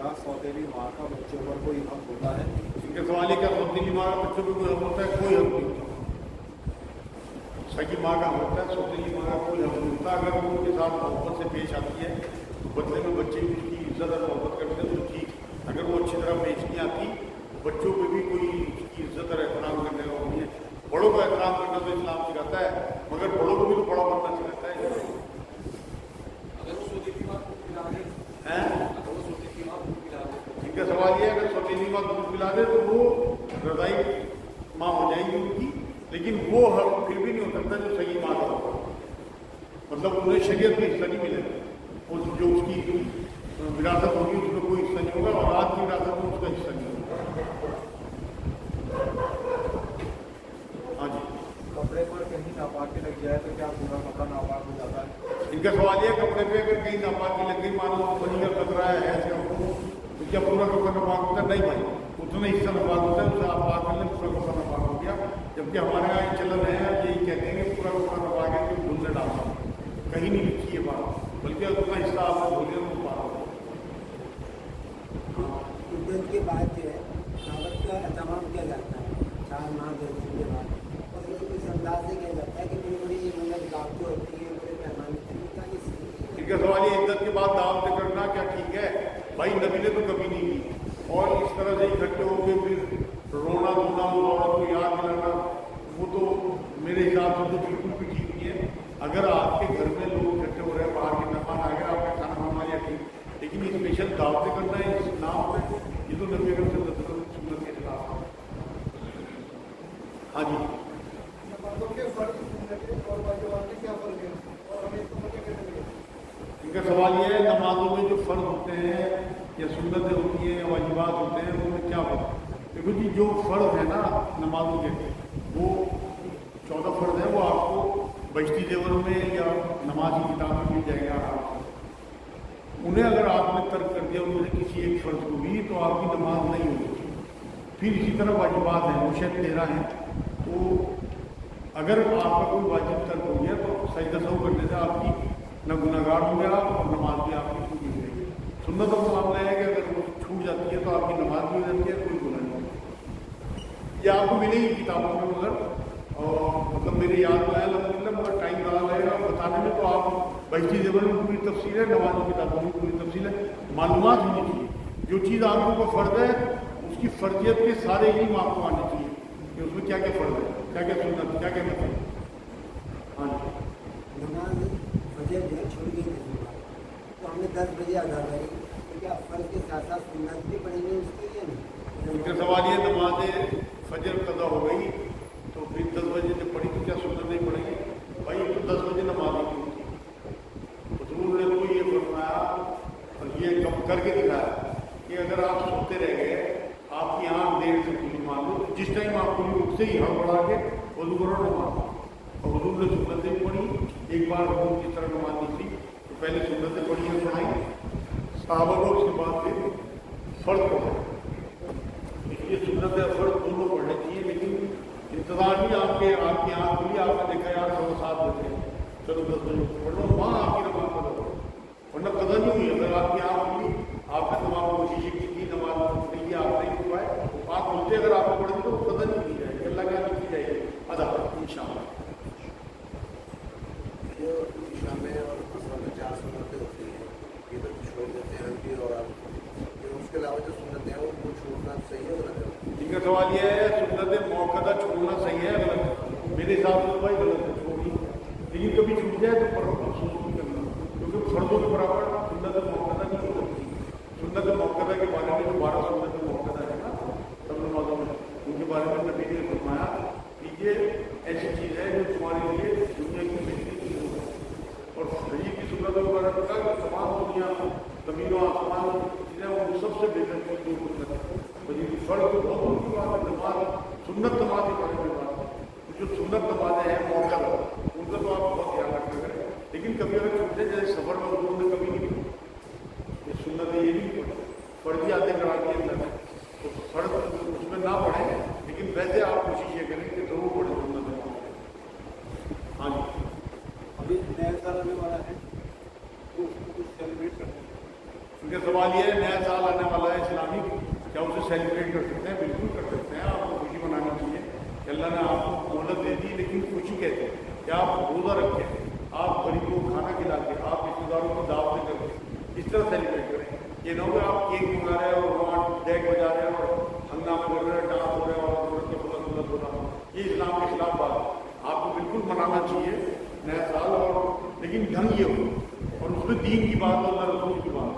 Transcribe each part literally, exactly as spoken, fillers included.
क्या सौतेली माँ का बच्चों पर कोई हक होता है? इनके सवाल ये क्या सौतेली माँ का बच्चों पर कोई हक होता है? कोई हक नहीं होता। सगी माँ का होता है, सौतेली माँ का कोई हक नहीं होता। अगर वो उनके साथ मोहब्बत से पेश आती है तो बदले में बच्चे की उसकी इज्जत और मोहब्बत करते हैं तो ठीक। अगर वो अच्छी तरह पेश नहीं आती बच्चों पे भी कोई उसकी इज्जत और एहतराम करने का वो नहीं है। बड़ों का एहतराम करना तो इस्लाम सिखाता है, मगर बड़ों को भी तो बड़ा बनना सिखाता है। इनका सवाल ये है अगर सौतेली माँ दूध पिला दे तो वो रज़ाई माँ हो जाएगी उनकी, लेकिन वो हक फिर भी नहीं हो सकता जो सही माँ का होगा। मतलब उन्हें शरीयत में हिस्सा नहीं मिलेगा, वो जो उसकी विरासत होगी उसमें कोई हिस्सा नहीं होगा और आज की विरासत में उसका हिस्सा नहीं होगा। हाँ जी। कपड़े पर कहीं नापाकी लग जाए तो क्या पूरा कपड़ा नापाक हो जाता है? इनका सवाल ये कपड़े पे अगर कहीं नापाकी लग गई, मानो बनी का खतरा है ऐसे तो क्या पूरा कपड़ा नापाक होता है? नहीं भाई, उतना हिस्सा नापाक होता है, उससे आप पाक कर लें पूरा कपड़ा नापाक हो गया। जबकि हमारे यहाँ चलन है यही कहते हैं कि पूरा कपड़ा नापाक है कि धुलने डालना, कहीं नहीं लिखी है बात, बल्कि उतना हिस्सा आपको धोलिए तो पाक हो। उद्योग के बाद जो है दावत का तमाम किया जाता है चार माह दस दिन के बाद, और ये इस अंदाज से किया जाता है कि बड़ी बड़ी मतलब दावतें होती हैं बड़े पैमाने पर। इनका सवाल ये इद्दत के बाद दावतें करना क्या ठीक है? भाई नबी ने तो कभी नहीं की, और इस तरह से इकट्ठे होकर फिर रोना धोना उस औरत को याद दिलाना वो तो मेरे हिसाब से तो बिल्कुल भी ठीक नहीं है। अगर आपके घर में लोग इकट्ठे हो रहे हैं, बाहर के मेहमान आ गए, आपने खाना बनवा लिया ठीक, लेकिन ये स्पेशल दावतें करना है इस नाम पे, ये तो नबी अकरम सल्लल्लाहु अलैहि वसल्लम की सुन्नत के खिलाफ है। हाँ जी। इनका सवाल ये है नमाजों में जो फ़र्ज होते हैं या सुन्नतें होती हैं या वाजिबात होते हैं उनमें क्या फ़र्क? देखो जी जो फ़र्ज है ना नमाजों के वो चौदह फ़र्ज हैं, वो आपको बहिश्ती जेवर में या नमाज की किताब में मिल जाएगा आराम से। उन्हें अगर आपने तर्क कर दिया उनमें से किसी एक फ़र्ज को भी तो आपकी नमाज नहीं होगी। फिर इसी तरह वाजिबात हैं, वो शायद तेरह हैं, तो अगर आपका कोई वाजिब तर्क हो गया तो सजदा सहू करने से आपकी न गुनाहगार होंगे आप और नमाज भी आपकी पूरी हो जाएगी। सुन्नतों का मामला है कि अगर वो छूट जाती है तो आपकी नमाज भी हो जाती है, कोई गुनाह नहीं होता। ये आपको मिलेगी किताबों में, मगर और मतलब मेरे याद में आया अलहमदुलिल्लाह, मगर टाइम ज़्यादा लगेगा बताने में। तो आप बहिश्ती ज़ेवर में पूरी तफसील है, नमाज की किताबों में पूरी तफसील है, मालूमात होनी चाहिए। जो चीज़ आपको को फ़र्ज है उसकी फ़र्जियत के सारे इल्म आपको आने चाहिए कि उसमें क्या क्या फ़र्ज है, क्या क्या सुन्नत, क्या क्या मतलब। हाँ जी। नमाज फजर जो है छोड़ गई तो हमने दस बजे अदा करी, तो क्या फ़र्ज के साथ साथ सुन्नत भी पढ़ेंगे उसके लिए नहीं? इनका सवाल ये नमाज फजर कदा हो गई तो फिर दस बजे जब पढ़ी तो क्या सुन्नत नहीं पढ़ेंगे? भाई तो दस बजे नमाज नहीं होती। हुजूर ने तो ये फरमाया और ये कम करके दिखाया कि अगर आप सोते रह गए, आपकी आँख देर से खुली मान लो, तो जिस टाइम आप खुली उससे ही हाथ बढ़ा के वज़ू करो नमाज। और हुजूर ने सुन्नतें पढ़ी, एक बार हुजूर की तरह नमाज नहीं थी तो पहले सुन्नतें पढ़ी और पढ़ाई सहाबा को, उसके बाद फिर फ़र्ज पढ़ा। इसलिए सुन्नत और फ़र्ज दोनों पढ़ने चाहिए, लेकिन इंतज़ार भी आपके आपकी आँख खुली, आपने देखा यार सवा सात बजे चलो दस बजे पढ़ लो, वहाँ आपकी नमाज पढ़ो, वरना कदर नहीं हुई। अगर आपकी आँख खुली, आपने तमाम कोशिशें की थी, नमाज पढ़ी, आप नहीं हो पाए, आँख खुलते अगर आपको पढ़ दी तो कदर नहीं की जाएगी, अल्लाह की की जाएगी अदा इंशाअल्लाह। जो ईशा में और असर में चार सुन्नतें होती हैं, ये तो छोड़ देते हैं भी, और आप उसके अलावा जो सुन्नतें हैं वो छोड़ना सही है गलत है? इनका सवाल ये है सुन्नतें मौक़दा छोड़ना सही है गलत? मेरे हिसाब से भाई गलत है, छोड़ी, लेकिन कभी छूट जाए तो पर अफसोस भी करना, क्योंकि फ़र्ज़ों के बराबर सुन्नत मौक़दा नहीं हो सकती। सुन्नत मौक़दा के बारे में जो बारह सुन्नत मौक़दा है ना सब नमाज़ों में, उनके बारे में नबी ने फरमाया कि ये ऐसी चीज़ है जो तुम्हारे लिए दुनिया की बेहतरीन चीज़ है। और सही की सुन्नत वगैरह का तमाम दुनिया ज़मीनों आसमान चीज़ें वो सबसे बेहतर चीज़ जो सुन्नत है। वही फ़र्क तो बहुत दूर की बात है, नमाज सुन्नत नमाज के बारे में बात है। जो सुन्नत नमाजें हैं मौक़दा उनका तो आप बहुत ध्यान रखा करें, लेकिन कभी अगर छूटे जैसे सफ़र में हुजूर ने कभी नहीं ये सुन्नत ये नहीं पढ़ी, फर्जी यादें करा दिए अल्लाह ने, तो फर्ज उसमें ना पढ़े, लेकिन वैसे आप कोशिश ये करें कि ज़रूर पढ़े सुन्नत। हाँ जी। अभी नया साल आने वाला है तो उसको कुछ सेलिब्रेट करते हैं। کا سوال یہ ہے نیا سال آنے والا ہے اسلامی، کیا اسے سیلیبریٹ کر سکتے ہیں؟ بالکل کر سکتے ہیں، آپ کو خوشی منانی چاہیے کہ اللہ نے آپ کو مہلت دے دی، لیکن خوشی کہتے ہیں کہ آپ روزہ رکھ کے، آپ غریبوں کو کھانا کھلا کے، آپ رشتے داروں کو دعوتیں کر کے اس طرح سیلیبریٹ کریں۔ یہ نہ ہو کہ آپ کیک منگا رہے ہیں اور وہاں ڈیک بجا رہے ہیں اور ہنگامہ کر رہے ہیں، ڈانس ہو رہے ہیں اور عورت کے بلند بلند ہو رہا ہے، یہ اسلام کے خلاف بات ہے۔ آپ کو بالکل منانا چاہیے نیا سال، اور لیکن ڈھنگ یہ ہو اور اس میں دین کی بات ہو، اللہ رسول کی بات ہو۔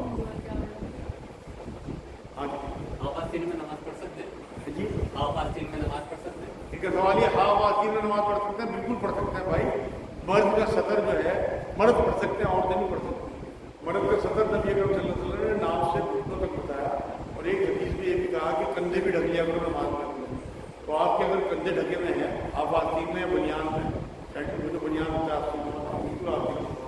ہاں جی، آپ آستین میں نماز پڑھ سکتے ہیں؟ جی آپ آستین میں نماز پڑھ سکتے ہیں؟ ٹھیک ہے، سوال یہ ہاں آستین میں نماز پڑھ سکتے ہیں؟ بالکل پڑھ سکتے ہیں بھائی، مرد کا صدر جو ہے مرد پڑھ سکتے ہیں، عورتیں نہیں پڑھ سکتے۔ مرد کا صدر نبی اکرم صلی اللہ علیہ وسلم نے نام سے گھٹنوں تک بتایا، اور ایک حدیث میں یہ بھی کہا کہ کندھے بھی ڈھک لیا کرو نماز میں۔ تو آپ کے اگر کندھے ڈھکے ہوئے ہیں، آپ آستین میں بنیان میں، شاید جو بنیان ہوتا ہے آستین میں، بالکل آستین میں۔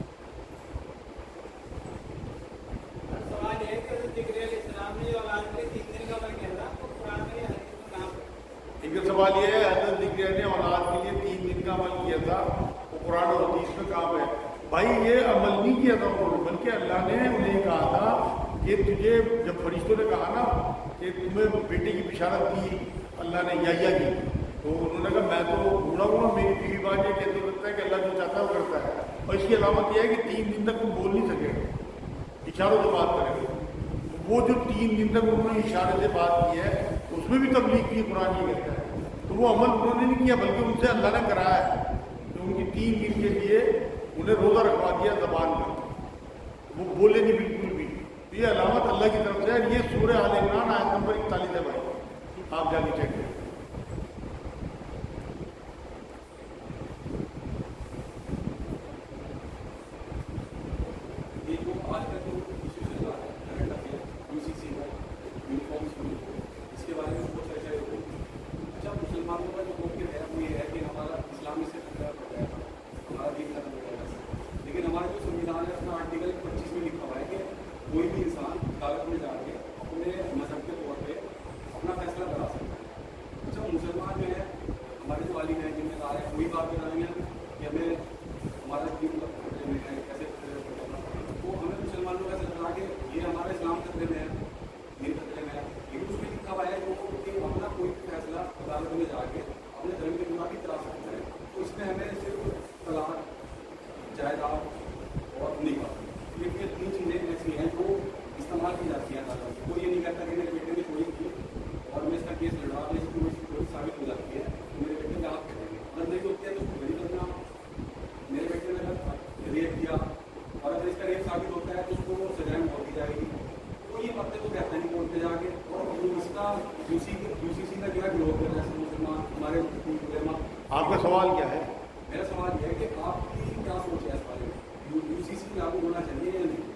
سوال ہے کہ ذکر الاسلام نے جو اولاد کے تین دن کا عمل کیا تھا تو قرآن میں حدیث میں کہاں پر؟ ان کا سوال یہ ہے حضرت ذکر نے اولاد کے لیے تین دن کا عمل کیا تھا، وہ قرآن و حدیث میں کہاں ہے؟ بھائی یہ عمل نہیں کیا تھا انہوں نے، بلکہ اللہ نے انہیں کہا تھا کہ تجھے، جب فرشتوں نے کہا نا کہ تمہیں بیٹے کی بشارت دی اللہ نے یحییٰ کی، تو انہوں نے کہا میں تو بوڑھا ہوں، میری بیوی بات یہ کہتے سکتا ہے کہ اللہ جو چاہتا ہے وہ کرتا ہے، اور اس کی علامت یہ ہے کہ تین دن تک تم بول نہیں سکے، اشاروں سے بات کرے گا۔ وہ جو تین دن تک انہوں نے اشارے سے بات کی ہے اس میں بھی تبلیغ کی، قرآن یہ کہتا ہے، تو وہ عمل انہوں نے نہیں کیا بلکہ ان سے اللہ نے کرایا ہے کہ ان کی تین دن کے لیے انہیں روزہ رکھوا دیا زبان کا، وہ بولے نہیں بالکل بھی۔ تو یہ علامت اللہ کی طرف سے ہے، یہ سورہ آل عمران آیت نمبر اکتالیس ہے بھائی، آپ جا کے چیک کریں۔ یہ جو آج کا جو ایشو چل رہا ہے current affair U C C کا یونیفارم اسکول، اس کے بارے میں بہت چرچا ہو رہی ہے۔ اچھا، مسلمانوں کا جو موقف ہے وہ یہ ہے کہ ہمارا اسلام سے ختم ہو گیا تھا، ہمارا دین ختم ہو گیا تھا، لیکن ہمارا جو سنویدھان ہے اس میں آرٹیکل پچیس میں لکھا ہوا ہے کہ کوئی بھی انسان عدالت میں جا کے اپنے مذہب کے طور پہ اپنا فیصلہ کرا سکتا ہے۔ اچھا، مسلمان جو ہے ہمارے جو والد ہیں جن میں کہا ہے وہی بات کر رہے ہیں کہ ہمیں ہمارا دین خطرے میں ہے، کیسے تو ہمیں مسلمانوں کا ایسا لگا کہ یہ ہمارا اسلام خطرے میں ہے، دین خطرے میں ہے، لیکن اس میں لکھا ہوا ہے جو کہ اپنا کوئی فیصلہ عدالت میں جا کے اپنے دھرم کے مطابق کرا سکتے ہیں۔ تو اس میں ہمیں صرف طلاق، جائیداد اور نکاح، یہ تین چیزیں ایسی ہیں جو استعمال کی جاتی ہیں عدالت میں۔ کوئی یہ نہیں کہتا کہ میرے بیٹے نے چوری کی اور میں اس کا کیس لڑا میں اس کی چوری ثابت ہو جاتی ہے تو میرے بیٹے کا آپ کریں گے، اگر نہیں ہوتی ہے تو اس کو نہیں کرنا۔ میرے بیٹے نے اگر ریپ کیا اور اگر اس کا ریپ ثابت ہوتا ہے تو اس کو سزائیں موت دی جائے گی، تو یہ باتیں تو کہتے ہیں کورٹ پہ جا کے، اور جو اس کا you C you C C کا جو ہے گروہ کر رہا ہے مسلمان ہمارے علماء۔ آپ کا سوال کیا ہے؟ میرا سوال یہ ہے کہ آپ کی کیا سوچ ہے اس بارے میں، یو سی سی لاگو ہونا چاہیے یا نہیں؟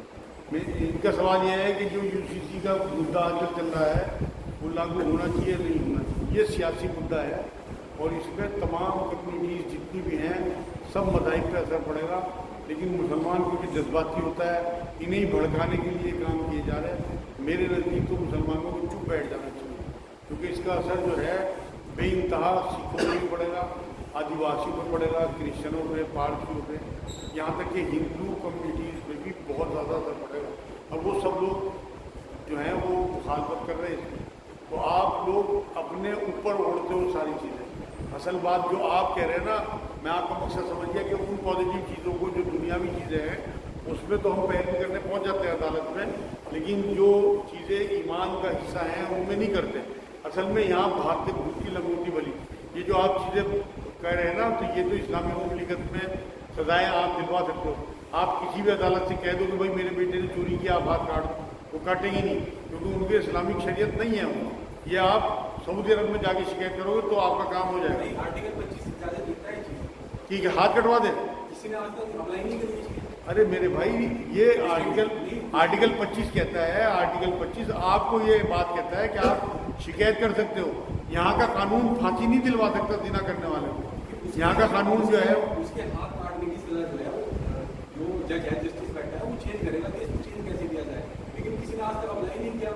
ان کا سوال یہ ہے کہ جو یو سی سی کا مدعا آج کل چل رہا ہے وہ لاگو ہونا چاہیے نہیں ہونا چاہیے، یہ سیاسی مدعا ہے اور اس میں تمام کمیونٹیز جتنی بھی ہیں سب مذاہب پہ اثر پڑے گا، لیکن مسلمان کیونکہ جذباتی ہوتا ہے انہیں بھڑکانے کے لیے کام کیے جا رہے ہیں۔ میرے نزدیک تو مسلمانوں کو چپ بیٹھ جانا چاہیے، کیونکہ اس کا اثر جو ہے بے انتہا سکھوں پہ بھی پڑے گا، آدیواسی پر پڑے گا، کرسچنوں پہ، پارسیوں پہ، یہاں تک کہ ہندو کمیونٹیز میں بھی بہت زیادہ اثر پڑے گا، اور وہ سب لوگ جو ہیں وہ مخالفت کر رہے ہیں۔ تو آپ لوگ اپنے اوپر اوڑھتے ہو ساری چیزیں، اصل بات جو آپ کہہ رہے ہیں نا، میں آپ کا مقصد سمجھ گیا کہ ان پازیٹیو چیزوں کو جو دنیاوی چیزیں ہیں اس میں تو ہم پیروی کرنے پہنچ جاتے ہیں عدالت میں، لیکن جو چیزیں ایمان کا حصہ ہیں ان میں نہیں کرتے۔ اصل میں یہاں بھارت بھوت کی لنگوٹی بلی، یہ جو آپ چیزیں کہہ رہے ہیں نا، تو یہ تو اسلامی مملکت میں سزائیں آپ دلوا سکتے ہو۔ آپ کسی بھی عدالت سے کہہ دو کہ بھائی میرے بیٹے نے چوری کیا، آپ ہاتھ کاٹ دو، وہ کاٹیں گے نہیں، کیونکہ ان کے اسلامک شریعت نہیں ہے وہ۔ یہ آپ سعودی عرب میں جا کے شکایت کرو گے تو آپ کا کام ہو جائے گا۔ آرٹیکل پچیس سے زیادہ لکھتا ہے چیز، ٹھیک ہے، ہاتھ کٹوا دیں۔ کسی نے آج تک اپلائی نہیں کری ہے۔ ارے میرے بھائی، یہ آرٹیکل آرٹیکل پچیس کہتا ہے، آرٹیکل پچیس آپ کو یہ بات کہتا ہے کہ آپ شکایت کر سکتے ہو۔ یہاں کا قانون پھانسی نہیں دلوا سکتا زنا کرنے والے کو، یہاں کا قانون جو ہے اس کے ہاتھ کاٹنے کی سزا جو ہے جو جج ہے، جسٹس بیٹھا ہے، وہ چینج کرے گا کہ اس کو چینج کیسے دیا جائے، لیکن کسی نے آج تک اپلائی نہیں کیا۔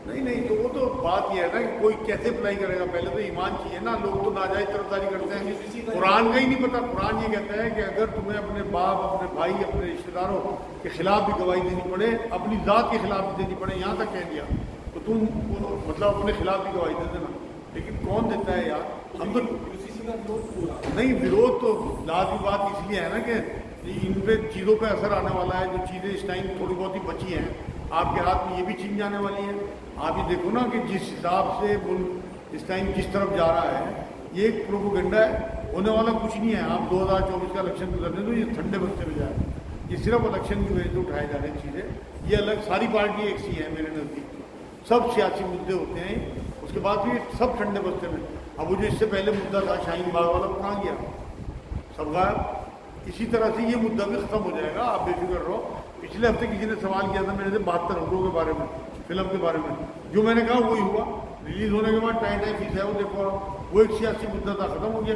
نہیں نہیں تو وہ تو بات یہ ہے نا کہ کوئی کیسے اپلائی کرے گا، پہلے تو ایمان چاہیے نا. لوگ تو ناجائز طرفداری کرتے ہیں، قرآن کا ہی نہیں پتا. قرآن یہ کہتا ہے کہ اگر تمہیں اپنے باپ، اپنے بھائی، اپنے رشتے داروں کے خلاف بھی گواہی دینی پڑے، اپنی ذات کے خلاف بھی دینی پڑے، یہاں تک کہہ دیا تو تم مطلب اپنے خلاف بھی گواہی دے دینا. لیکن کون دیتا ہے یار؟ ہم تو نہیں، ورودھ تو لازمی بات اس لیے ہے نا کہ ان پہ چیزوں پہ اثر آنے والا ہے. جو چیزیں اس ٹائم تھوڑی بہت ہی بچی ہیں آپ کے ہاتھ میں، یہ بھی چین جانے والی ہیں. آپ یہ دیکھو نا کہ جس حساب سے ملک اس ٹائم جس طرف جا رہا ہے، یہ ایک پروپیگنڈا ہے، ہونے والا کچھ نہیں ہے. آپ دو ہزار چوبیس کا الیکشن گزر دیں تو یہ ٹھنڈے بستے میں جائے. یہ صرف الیکشن کی وجہ سے اٹھائے جا رہے ہیں چیزیں. یہ الگ ساری پارٹی ایک سی ہے میرے نزدیک. سب سیاسی مدعے ہوتے ہیں، اس کے بعد بھی سب ٹھنڈے بستے میں. اب وہ جو اس سے پہلے مدعا تھا شاہین باغ والا، وہ کہاں گیا؟ سب غائب. اسی طرح سے یہ مدعا بھی ختم ہو جائے گا، آپ بے فکر رہو. پچھلے ہفتے کسی نے سوال کیا تھا میرے سے بہتر ہفروں کے بارے میں، فلم کے بارے میں. جو میں نے کہا وہی ہوا. ریلیز ہونے کے بعد ٹائم ٹائم فیس ہے وہ دیکھو، وہ ایک سیاسی مدعا تھا، ختم ہو گیا.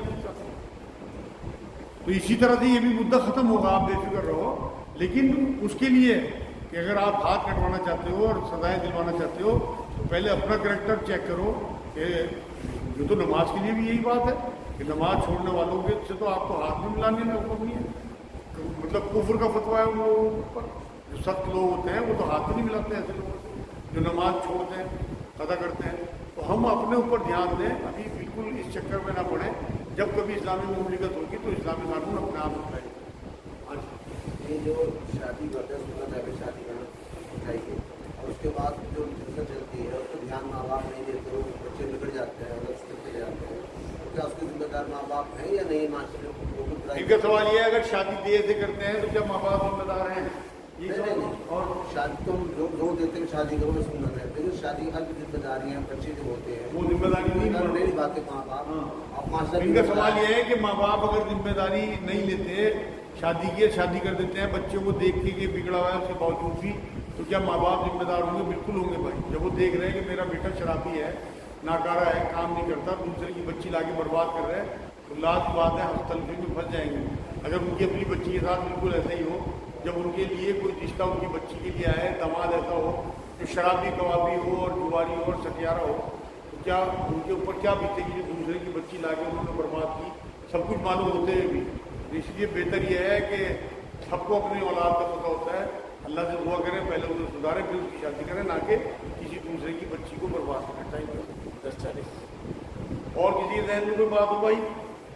تو اسی طرح سے یہ بھی مدعا ختم ہوگا، آپ بے فکر رہو. لیکن اس کے لیے کہ اگر آپ ہاتھ کٹوانا چاہتے ہو اور سزائیں دلوانا چاہتے ہو تو پہلے اپنا کریکٹر چیک کرو. کہ جو تو نماز کے لیے بھی یہی بات ہے کہ نماز چھوڑنے والوں کے سے تو آپ کو ہاتھ میں ملانے میں حکم نہیں ہے. مطلب کفر کا فتویٰ ہے ان لوگوں پر. جو سخت لوگ ہوتے ہیں وہ تو ہاتھ میں نہیں ملاتے ایسے لوگوں سے جو نماز چھوڑتے ہیں، قضا کرتے ہیں. تو ہم اپنے اوپر دھیان دیں، ابھی بالکل اس چکر میں نہ پڑیں. جب کبھی اسلامی مملکت ہوگی تو اسلامی قانون اپنے آپ اٹھائے. ہاں جی، یہ جو شادی کرتے ہیں سنت ہے کہ شادی کرنا چاہیے، اور اس کے بعد جو فطرت چلتی ہے اس کو دھیان ماں باپ نہیں دیتے، بچے بگڑ جاتے ہیں اور چلے جاتے ہیں. تو کیا اس کے ذمہ دار ماں باپ ہیں یا نہیں؟ معاشرے ان کا سوال یہ ہے اگر شادی دیر سے کرتے ہیں تو کیا ماں باپ ذمہ دار ہیں؟ یہ اور شادی تو لوگ زور دیتے ہیں شادی کرو میں سنت ہے، لیکن شادی ہر ذمہ داریاں بچے جو ہوتے ہیں وہ ذمہ داری نہیں باتیں ماں باپ. ان کا سوال یہ ہے کہ ماں باپ اگر ذمہ داری نہیں لیتے، شادی کی شادی کر دیتے ہیں بچوں کو دیکھ کے کہ بگڑا ہوا ہے اس کے باوجود بھی، تو کیا ماں باپ ذمہ دار ہوں گے؟ بالکل ہوں گے بھائی. جب وہ دیکھ رہے ہیں کہ میرا بیٹا شرابی ہے، ناکارہ ہے، کام نہیں کرتا، دوسرے کی بچی لا کے برباد کر رہے ہیں، تو لازمی بات ہے ہم تلفی میں پھنس جائیں گے. اگر ان کی اپنی بچی کے ساتھ بالکل ایسا ہی ہو، جب ان کے لیے کوئی رشتہ ان کی بچی کے لیے آئے، داماد ایسا ہو جو شرابی کبابی ہو اور جواری ہو اور سٹیارہ ہو، تو کیا ان کے اوپر کیا بیتے گی جو دوسرے کی بچی لا کے انہوں نے برباد کی، سب کچھ معلوم ہوتے ہوئے بھی. اس لیے بہتر یہ ہے کہ سب کو اپنی اولاد کا پتہ ہوتا ہے، اللہ سے دعا کریں، پہلے انہیں سدھاریں پھر اس کی شادی کریں، نہ کہ کسی دوسرے کی بچی کو برباد کریں. ٹائم دس چالیس. اور کسی ذہن میں کوئی بات ہو بھائی؟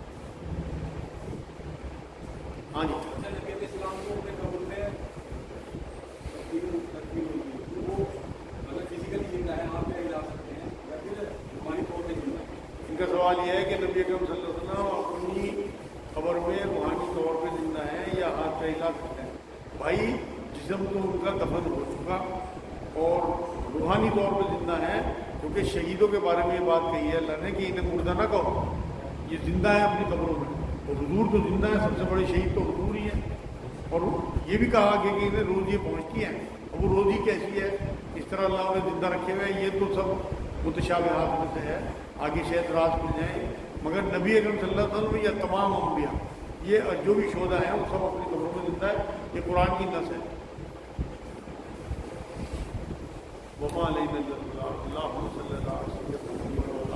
ہاں جی. اسلام کو اپنے قبول میں وہ اگر فزیکلی زندہ ہے آپ لے جا سکتے ہیں یا پھر روحانی طور پہ زندہ ہے. ان کا سوال یہ ہے کہ نبی اکرم صلی اللہ علیہ وسلم اپنی قبر میں روحانی طور پہ زندہ ہیں یا ہاتھ پہ ہلا سکتے ہیں؟ بھائی جسم تو ان کا دفن ہو چکا اور روحانی طور پہ زندہ ہیں، کیونکہ شہیدوں کے بارے میں یہ بات کہی ہے اللہ نے کہ انہیں مردہ نہ کہو، یہ زندہ ہے اپنی قبروں میں. اور حضور تو زندہ ہے، سب سے بڑے شہید تو حضور ہی ہیں. اور یہ بھی کہا کہ انہیں روز یہ پہنچتی ہیں، اور وہ روز ہی کیسی ہے، اس طرح اللہ نے زندہ رکھے ہوئے ہیں. یہ تو سب متشابہات میں سے ہے، آگے شاید راز کھل جائیں. مگر نبی اکرم صلی اللہ علیہ وسلم یا تمام انبیاء، یہ جو بھی شہداء ہیں وہ سب اپنی قبروں میں زندہ ہے. یہ قرآن کی نص ہے. وما علینا الا البلاغ. اللہم صلی اللہ علیہ وسلم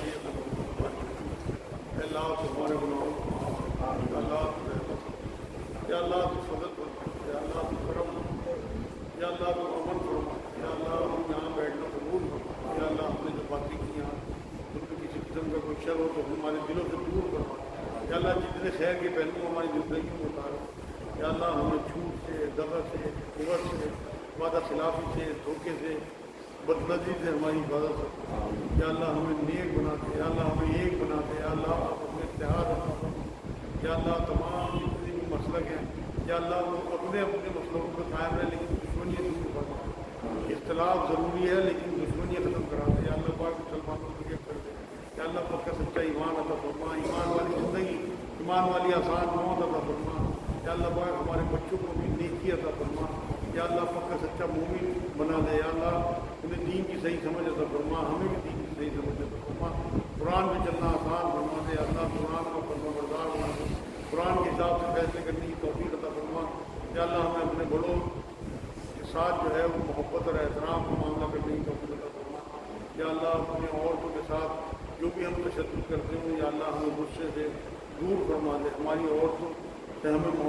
اللہ تمہارے گناہوں اللہ یا اللہ تو فضل فرما، یا اللہ تو کرم فرما، یا اللہ تو امن فرما، یا اللہ ہم یہاں بیٹھنا قبول فرما، یا اللہ ہم نے جو باتیں کی یہاں ان میں کسی قسم کا کوئی شر ہو تو ہمارے دلوں سے دور فرما. یا اللہ جتنے خیر کے پہلو ہماری زندگی میں اتارو. یا اللہ ہمیں جھوٹ سے، دغا سے، کفر سے، وعدہ خلافی سے، دھوکے سے، بدنظری سے ہماری حفاظت کرو. یا اللہ ہمیں نیک بنا دے، یا اللہ ہمیں ایک بنا دے. یا اللہ آپ اپنے اتحاد عطا فرما. یا اللہ تمام جتنے بھی مسلک ہیں، یا اللہ وہ اپنے اپنے مسلکوں پہ قائم رہے لیکن دشمنی دور فرما. اختلاف ضروری ہے لیکن دشمنی ختم کرا دے. یا اللہ پاک مسلمانوں کو یہ کر دے. یا اللہ پکا سچا ایمان عطا فرما، ایمان والی زندگی، ایمان والی آسان موت عطا فرما. یا اللہ پاک ہمارے بچوں کو بھی نیکی عطا فرما. یا اللہ پکا سچا مومن بنا دے. یا اللہ انہیں دین کی صحیح سمجھ عطا فرما، ہمیں بھی دین کی صحیح سمجھ عطا فرما. قرآن پہ چلنا آسان فرما دے. اللہ قرآن کا فرما بردار بنا دے. قرآن کے حساب سے فیصلے کرنے کی توفیق عطا فرما. یا اللہ ہمیں اپنے بڑوں کے ساتھ جو ہے وہ محبت اور احترام کا معاملہ کرنے کی توفیق عطا فرما. یا اللہ اپنے عورتوں کے ساتھ جو بھی ہم تشدد کرتے ہوں یا اللہ ہمیں غصے سے دور فرما دے، ہماری عورتوں سے ہمیں